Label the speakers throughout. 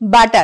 Speaker 1: Butter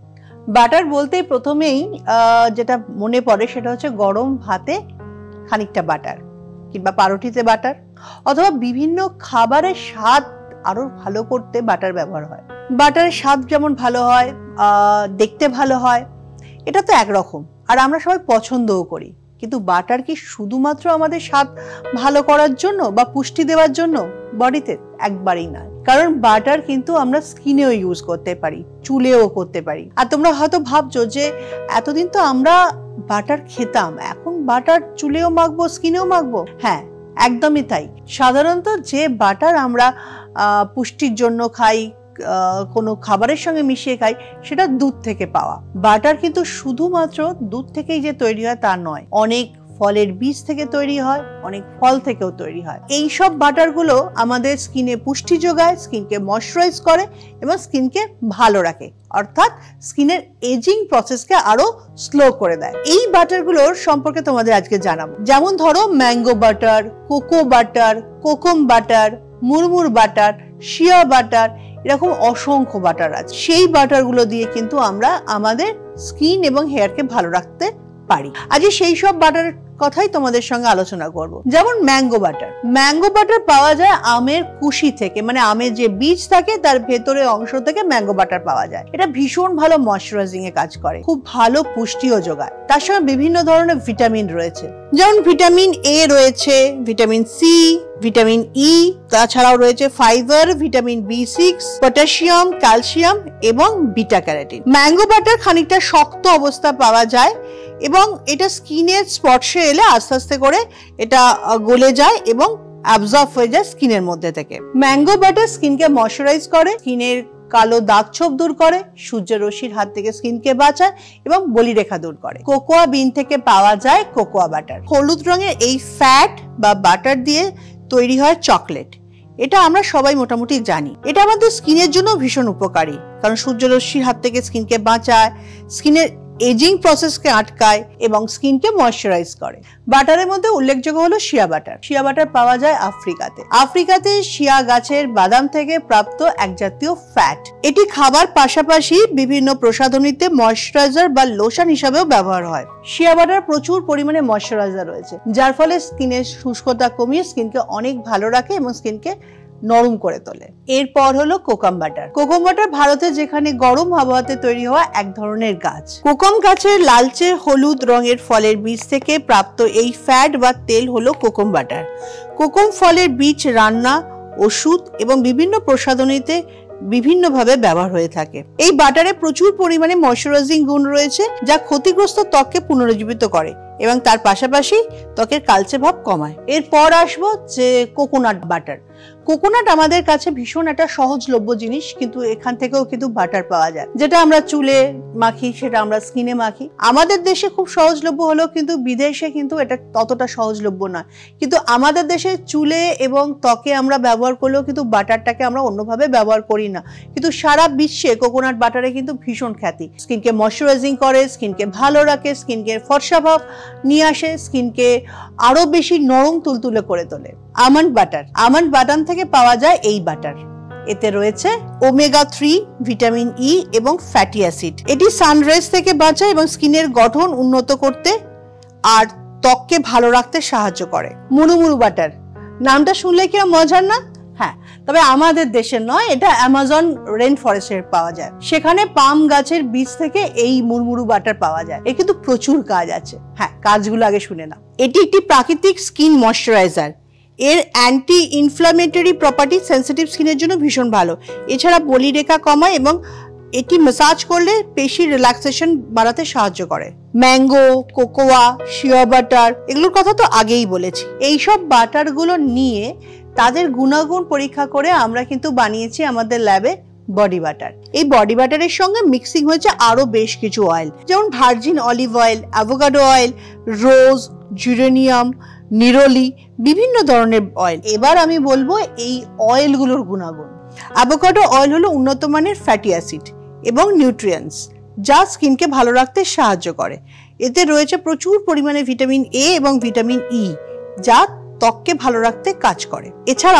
Speaker 1: butter বলতেই প্রথমেই যেটা মনে পড়ে সেটা হচ্ছে গরম ভাতে খানিকটা বাটার কিংবা পাউরুটিতে বাটার অথবা বিভিন্ন খাবারের স্বাদ আরো ভালো করতে বাটার ব্যবহার হয়। বাটারের স্বাদ যেমন ভালো হয়, দেখতে ভালো হয়, এটা তো একরকম, আর আমরা সবাই পছন্দও করি। কিন্তু বাটার কি শুধুমাত্র আমাদের স্বাদ ভালো করার জন্য বা পুষ্টি দেওয়ার জন্য বডিতে? একবারেই না। কারণ বাটার কিন্তু আমরা স্কিনেও ইউজ করতে পারি, চুলেও করতে পারি। আর তোমরা হয়তো ভাবছো যে এতদিন তো আমরা বাটার খেতাম, এখন বাটার চুলেও মাখবো, স্কিনেও মাখবো? হ্যাঁ, একদমই তাই। সাধারণত যে বাটার আমরা পুষ্টির জন্য খাই, কোনো খাবারের সঙ্গে মিশিয়ে খাই, সেটা দুধ থেকে পাওয়া। বাটার কিন্তু শুধুমাত্র দুধ থেকেই যে তৈরি হয় তা নয়, অনেক ফলের বীজ থেকে তৈরি হয়, অনেক ফল থেকেও তৈরি হয়। এই সব বাটারগুলো আমাদের স্কিনে পুষ্টি যোগায়, স্কিনকে ময়শ্চারাইজ করে এবং স্কিনকে ভালো রাখে, অর্থাৎ স্কিনের এজিং প্রসেসকে আরো স্লো করে দেয়। এই বাটারগুলোর সম্পর্কে তোমাদের আজকে জানাবো। যেমন ধরো mango butter, cocoa butter, kokum butter, murumuru butter, shea butter, এরকম অসংখ্য বাটার আছে। সেই বাটারগুলো দিয়ে কিন্তু আমরা আমাদের স্কিন এবং হেয়ারকে ভালো রাখতে পারি। আজ সেই সব বাটারের কথাই তোমাদের সঙ্গে আলোচনা করব। যেমন ম্যাঙ্গো বাটার। ম্যাঙ্গো বাটার পাওয়া যায় আমের কুশি থেকে, মানে আমের যে বীজ থাকে তার ভেতরের অংশ থেকে ম্যাঙ্গো বাটার পাওয়া যায়। এটা ভীষণ ভালো ময়শ্চারাইজিং এ কাজ করে, খুব ভালো পুষ্টিও যোগায়। তার সঙ্গে বিভিন্ন ধরনের ভিটামিন রয়েছে, যেমন ভিটামিন এ রয়েছে, ভিটামিন সি, ভিটামিন ই, তাছাড়াও রয়েছে ফাইবার, ভিটামিন বি6, পটাশিয়াম, ক্যালসিয়াম এবং বিটা ক্যারোটিন। ম্যাঙ্গো বাটার খানিকটা শক্ত অবস্থা পাওয়া যায় এবং এটা স্কিনের স্পর্শে এলে আস্তে আস্তে করে এটা গলে যায় এবং অ্যাবজর্ব হয়ে যায় স্কিনের মধ্যে থেকে। ম্যাঙ্গো বাটার স্কিনকে ময়শ্চারাইজ করে, স্কিনের কালো দাগ ছোপ দূর করে, সূর্যের রশ্মির হাত থেকে স্কিনকে বাঁচায় এবং বলিরেখা দূর করে। কোকোয়া বিন থেকে পাওয়া যায় কোকোয়া বাটার। হলুদ রঙের এই ফ্যাট বা বাটার দিয়ে তৈরি হয় চকলেট। এটা আমরা সবাই মোটামুটি জানি। এটা আমাদের স্কিনের জন্য ভীষণ উপকারী, কারণ সূর্যরশ্মির হাত থেকে স্কিনকে বাঁচায়, স্কিনের এজিং প্রসেসকে আটকায় এবং স্কিনকে ময়শ্চারাইজ করে। বাটারের মধ্যে উল্লেখযোগ্য হলো শিয়া বাটার। শিয়া বাটার পাওয়া যায় আফ্রিকাতে। আফ্রিকাতে শিয়া গাছের বাদাম থেকে প্রাপ্ত এক জাতীয় ফ্যাট। এটি খাবার পাশাপাশি বিভিন্ন প্রসাধনীতে ময়শ্চারাইজার বা লোশন হিসাবেও ব্যবহার হয়। শিয়া বাটার প্রচুর পরিমাণে ময়শ্চারাইজার রয়েছে, যার ফলে স্কিনের শুষ্কতা কমিয়ে স্কিনকে অনেক ভালো রাখে এবং স্কিনকে নরম করে তোলে। এরপর হলো কোকম বাটার। কোকম বাটার ভারতে যেখানে গরম আবহাওয়াতে তৈরি হওয়া এক ধরনের গাছ। কোকম গাছের লালচে হলুদ রঙের ফলের বীজ থেকে প্রাপ্ত এই ফ্যাট বা তেল হলো কোকম বাটার। কোকম ফলের বীজ রান্না, ওষুধ এবং বিভিন্ন প্রসাধনীতে বিভিন্নভাবে ব্যবহার হয়ে থাকে। এই বাটারে প্রচুর পরিমাণে ময়শ্চারাইজিং গুণ রয়েছে, যা ক্ষতিগ্রস্ত ত্বককে পুনরুজ্জীবিত করে এবং তার পাশাপাশি ত্বকের কালচে ভাব কমায়। এরপর আসবো যে কোকোনাট বাটার। কোকোনাট আমাদের কাছে ভীষণ একটা সহজলভ্য জিনিস, কিন্তু এখান থেকেও কিন্তু বাটার পাওয়া যায়, যেটা আমরা চুলে মাখি, সেটা আমরা স্কিনে মাখি। আমাদের দেশে খুব সহজলভ্য হলেও কিন্তু বিদেশে কিন্তু এটা ততটা সহজলভ্য নয়। কিন্তু আমাদের দেশে চুলে এবং ত্বকে আমরা ব্যবহার করলেও কিন্তু বাটারটাকে আমরা অন্যভাবে ব্যবহার করি না, কিন্তু সারা বিশ্বে কোকোনাট বাটারে কিন্তু ভীষণ খ্যাতি। স্কিনকে ময়শ্চারাইজিং করে, স্কিনকে ভালো রাখে, স্কিনকে ফর্সা ভাব নিয়ে আসে, স্কিনকে আরো বেশি নরম তুলতুলে করে তোলে। Almond butter. আমন্ড বাদাম থেকে পাওয়া যায় এই বাটার। এতে রয়েছে ওমেগা 3, ভিটামিন ই এবং ফ্যাটি অ্যাসিড। এটি সানরাইজ থেকে বাঁচায় এবং স্কিনের গঠন উন্নত করতে আর ত্বককে ভালো রাখতে সাহায্য করে। Murumuru butter. নামটা শুনলে কি মজার না? হ্যাঁ, তবে আমাদের দেশের নয়, এটা অ্যামাজন রেন ফরেস্টে পাওয়া যায়। সেখানে পাম গাছের বীজ থেকে এই মুরমুরু বাটার পাওয়া যায়। এর কিন্তু প্রচুর কাজ আছে। হ্যাঁ, কাজগুলো আগে শুনে নাও। এটি একটি প্রাকৃতিক স্কিন ময়শ্চারাইজার। এর অ্যান্টি ইনফ্লামেটরি প্রপার্টি সেনসিটিভ স্কিনের জন্য ভীষণ ভালো। এছাড়া বলিরেখা কমায় এবং এটি ম্যাসাজ করলে পেশি রিল্যাক্সেশন বাড়াতে সাহায্য করে। ম্যাঙ্গো, কোকোয়া, শিয়া বাটার, এগুলোর কথা তো আগেই বলেছি। এইসব বাটারগুলো নিয়ে তাদের গুণাগুণ পরীক্ষা করে আমরা কিন্তু বানিয়েছি আমাদের ল্যাবে বডি বাটার। এই বডি বাটারের সঙ্গে মিক্সিং হয়েছে আরো বেশ কিছু অয়েল, যেমন virgin olive oil, avocado oil, rose, geranium, neroli, বিভিন্ন ধরনের অয়েল। এবার আমি বলবো এই অয়েলগুলোর গুণাগুণ। অ্যাভোকাডো অয়েল হলো উন্নত মানের ফ্যাটি অ্যাসিড এবং নিউট্রিয়েন্টস, যা স্কিনকে ভালো রাখতে সাহায্য করে। এতে রয়েছে প্রচুর পরিমাণে ভিটামিন এ এবং ভিটামিন ই, যা ত্বককে ভালো রাখতে কাজ করে। এছাড়াও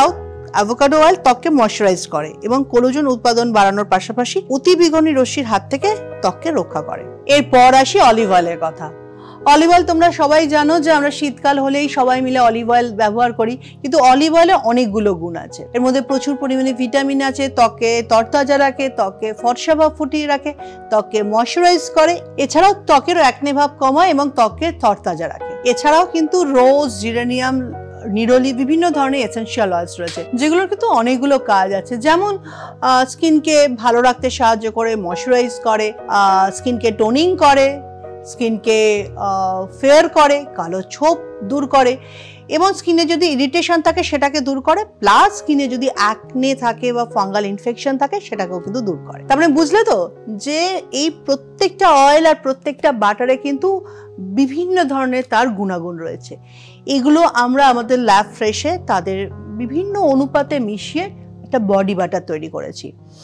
Speaker 1: অ্যাভোকাডো অয়েল ত্বককে ময়শ্চারাইজ করে এবং কোলাজেন উৎপাদন বাড়ানোর পাশাপাশি অতিবেগুনি রশ্মির হাত থেকে ত্বককে রক্ষা করে। এরপর আসি অলিভ অয়েলের কথা। অলিভ অয়েল তোমরা সবাই জানো যে আমরা শীতকাল হলেই সবাই মিলে অলিভ অয়েল ব্যবহার করি, কিন্তু অলিভ অয়েলে অনেকগুলো গুণ আছে। এর মধ্যে প্রচুর পরিমাণে ভিটামিন আছে, ত্বককে তরতাজা রাখে, ত্বককে ফর্সা ভাব ফুটিয়ে রাখে, ত্বককে ময়শ্চারাইজ করে, এছাড়াও ত্বকের একনে ভাব কমায় এবং ত্বককে তরতাজা রাখে। এছাড়াও কিন্তু রোজ, জিরেনিয়াম, নিরোলি বিভিন্ন ধরনের এসেনশিয়াল অয়েলস রয়েছে, যেগুলোর কিন্তু অনেকগুলো কাজ আছে। যেমন স্কিনকে ভালো রাখতে সাহায্য করে, ময়শ্চারাইজ করে, স্কিনকে টোনিং করে, স্কিনকে ফেয়ার করে, কালো ছোপ দূর করে এবং স্কিনে যদি ইরিটেশন থাকে সেটাকে দূর করে, প্লাস স্কিনে যদি অ্যাকনে থাকে বা ফাঙ্গাল ইনফেকশন থাকে সেটাকেও কিন্তু দূর করে। তার মানে বুঝলে তো যে এই প্রত্যেকটা অয়েল আর প্রত্যেকটা বাটারে কিন্তু বিভিন্ন ধরনের তার গুণাগুণ রয়েছে। এগুলো আমরা আমাদের ল্যাব ফ্রেশে তাদের বিভিন্ন অনুপাতে মিশিয়ে একটা বডি বাটার তৈরি করেছি,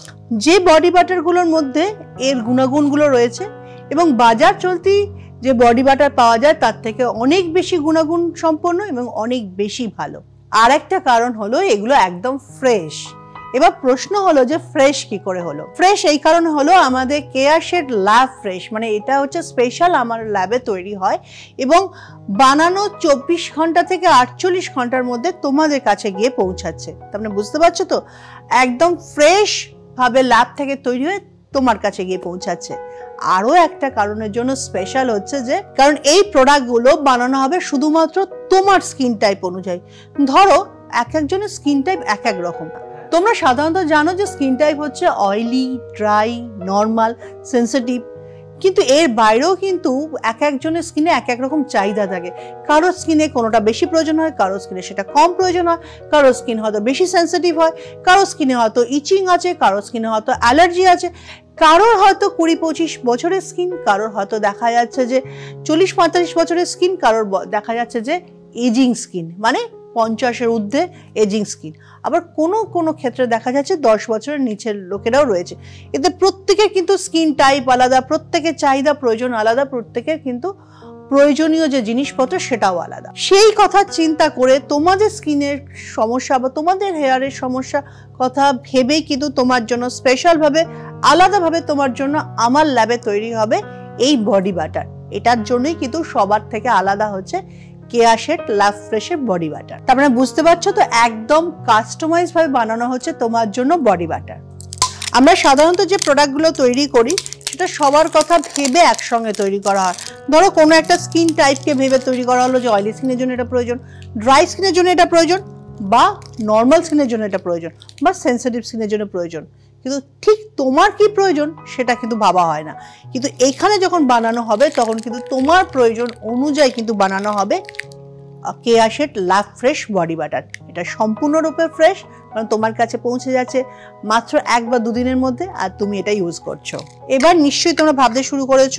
Speaker 1: যে বডি বাটারগুলোর মধ্যে এর গুণাগুণগুলো রয়েছে এবং বাজার চলতি যে বডি বাটার পাওয়া যায় তার থেকে অনেক বেশি গুণাগুণ সম্পন্ন এবং অনেক বেশি ভালো। আর একটা কারণ হলো এগুলো একদম ফ্রেশ। এবার প্রশ্ন হলো যে ফ্রেশ কি করে হলো? ফ্রেশ এই কারণে হলো আমাদের কেয়ারশেড ল্যাব ফ্রেশ, মানে এটা হচ্ছে স্পেশাল আমার ল্যাবে তৈরি হয় এবং বানানো 24 ঘন্টা থেকে 48 ঘন্টার মধ্যে তোমাদের কাছে গিয়ে পৌঁছাচ্ছে। তার মানে বুঝতে পারছো তো, একদম ফ্রেশ ভাবে ল্যাব থেকে তৈরি হয়ে তোমার কাছে গিয়ে পৌঁছাচ্ছে। আরো একটা কারণের জন্য স্পেশাল হচ্ছে যে কারণ এই প্রোডাক্টগুলো বানানো হবে শুধুমাত্র তোমার স্কিন টাইপ অনুযায়ী। ধরো এক একজনের স্কিন টাইপ এক এক রকম। তোমরা সাধারণত জানো যে স্কিন টাইপ হচ্ছে অয়েলি, ড্রাই, নর্মাল, সেন্সিটিভ, কিন্তু এর বাইরেও কিন্তু এক একজনের স্কিনে এক এক রকম চাহিদা থাকে। কারো স্কিনে কোনোটা বেশি প্রয়োজন হয়, কারো স্কিনে সেটা কম প্রয়োজন হয়, কারো স্কিন হয়তো বেশি সেন্সিটিভ হয়, কারো স্কিনে হয়তো ইচিং আছে, কারো স্কিনে হয়তো অ্যালার্জি আছে, কারোর হয়তো 20-25 বছরের স্কিন, কারোর হয়তো দেখা যাচ্ছে যে 40-45 বছরের স্কিন, কারোর দেখা যাচ্ছে যে এজিং স্কিন, মানে 50-এর ঊর্ধ্বে এজিং স্কিন। আবার কোনো কোনো ক্ষেত্রে দেখা যাচ্ছে 10 বছরের নিচের লোকেরাও রয়েছে। এতে প্রত্যেকের কিন্তু স্কিন টাইপ আলাদা, প্রত্যেকের চাহিদা প্রয়োজন আলাদা, প্রত্যেকের কিন্তু প্রয়োজনীয় যে জিনিসপত্র সেটাও আলাদা। সেই কথা চিন্তা করে তোমাদের স্কিনের সমস্যা বা তোমাদের হেয়ারের সমস্যা কথা ভেবেই কিন্তু তোমার জন্য স্পেশালভাবে আলাদাভাবে তোমার জন্য আমার ল্যাবে তৈরি হবে এই বডি বাটার। এটার জন্যই কিন্তু সবার থেকে আলাদা হচ্ছে কেয়ারশেড ল্যাব ফ্রেশের বডি বাটার। তার মানে বুঝতে পারছো তো, একদম কাস্টমাইজ ভাবে বানানো হচ্ছে তোমার জন্য বডি বাটার। আমরা সাধারণত যে প্রোডাক্টগুলো তৈরি করি সেটা সবার কথা ভেবে একসঙ্গে তৈরি করা হয়। ধরো কোনো একটা স্কিন টাইপকে ভেবে তৈরি করা হলো যে অয়েলি স্কিনের জন্য এটা প্রয়োজন, ড্রাই স্কিনের জন্য এটা প্রয়োজন, বা নর্মাল স্কিনের জন্য এটা প্রয়োজন, বা সেন্সিটিভ স্কিনের জন্য প্রয়োজন। কিন্তু ঠিক তোমার কি প্রয়োজন সেটা কিন্তু ভাবা হয় না। কিন্তু এইখানে যখন বানানো হবে তখন কিন্তু তোমার প্রয়োজন অনুযায়ী কিন্তু বানানো হবে Careshed lab fresh body butter. এটা সম্পূর্ণরূপে ফ্রেশ, কারণ তোমার কাছে পৌঁছে যাচ্ছে মাত্র 1 বা 2 দিনের মধ্যে, আর তুমি এটা ইউজ করছো। এবার নিশ্চয়ই তোমরা ভাবতে শুরু করেছো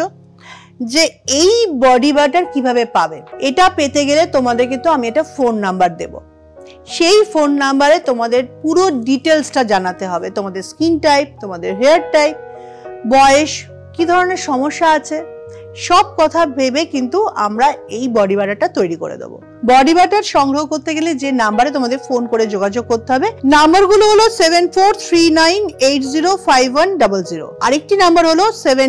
Speaker 1: যে এই বডি বাটার কিভাবে পাবে। এটা পেতে গেলে তোমাদের কিন্তু আমি একটা ফোন নাম্বার দেবো। সেই ফোন নাম্বারে তোমাদের পুরো ডিটেলসটা জানাতে হবে, তোমাদের স্কিন টাইপ, তোমাদের হেয়ার টাইপ, বয়স, কি ধরনের সমস্যা আছে, সব কথা ভেবে কিন্তু আমরা এই বডি বাটারটা তৈরি করে দেবো। বডি বাটার সংগ্রহ করতে গেলে যে নাম্বারে তোমাদের ফোন করে যোগাযোগ করতে হবে, নাম্বারগুলো হলো 7439805100, আরেকটি নাম্বার হলো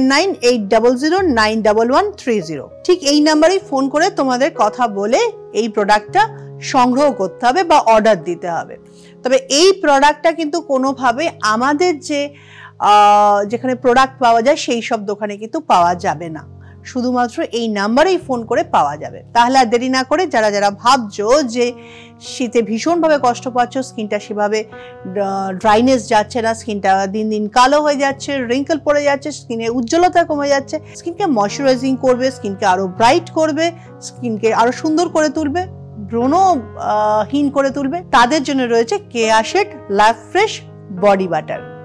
Speaker 1: 7980091130। ঠিক এই নাম্বারেই ফোন করে তোমাদের কথা বলে এই প্রোডাক্টটা সংগ্রহ করতে হবে বা অর্ডার দিতে হবে। তবে এই প্রোডাক্টটা কিন্তু কোনোভাবে আমাদের যেখানে প্রোডাক্ট পাওয়া যায় সেই সব দোকানে কিন্তু পাওয়া যাবে না, শুধুমাত্র এই নাম্বারেই ফোন করে পাওয়া যাবে। তাহলে আর দেরি না করে যারা যারা ভাবছো যে শীতে ভীষণভাবে কষ্ট পাচ্ছ, স্কিনটা সেভাবে ড্রাইনেস যাচ্ছে না, স্কিনটা দিন দিন কালো হয়ে যাচ্ছে, রিঙ্কেল পড়ে যাচ্ছে, স্কিনের উজ্জ্বলতা কমে যাচ্ছে, স্কিনকে ময়শ্চারাইজিং করবে, স্কিনকে আরো ব্রাইট করবে, স্কিনকে আরো সুন্দর করে তুলবে, ব্রণহীন করে তুলবে, তাদের জন্য রয়েছে Careshed lab fresh body butter.